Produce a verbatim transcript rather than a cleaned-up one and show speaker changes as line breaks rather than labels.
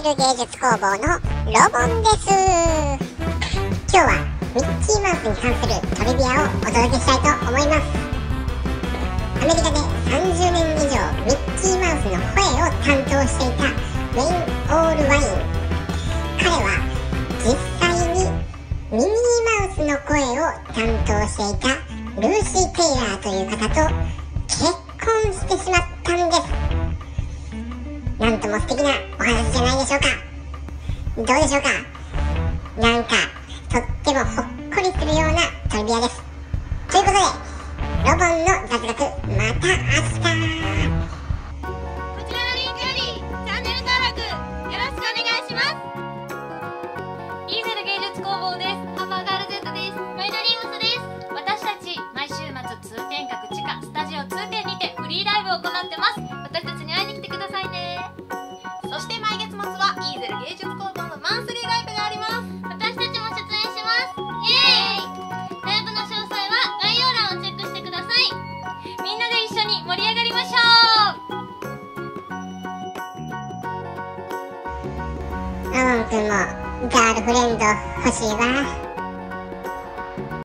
ル芸術工房のロボンです。今日はミッキーマウスに関するトリビアをお届けしたいと思います。アメリカでさんじゅうねん以上ミッキーマウスの声を担当していたウェイン・オールワイン、彼は実際にミニーマウスの声を担当していたルーシー・テイラーという方と結婚してしまったんです。なんとも素敵なお話じゃないでしょうか。どうでしょうか。なんかとってもほっこりするようなトリビアです。ということでロボンの雑学、また明日。
こちらのリンクよりチャンネル登録よろしくお願いします。イーゼル芸術工房です。ハンバーガール Z です。マイナリームスです。私たち毎週末通天閣地下スタジオ通天にてフリーライブを行ってます。私たちに会いに来てくださいね。そして毎月末はイーゼル芸術工房のマンスリーライブがあります。私たちも出演します。イエーイ。ライブの詳細は概要欄をチェックしてください。みんなで一緒に盛り上がりましょう。
ロボンくんもガールフレンド欲しいわ。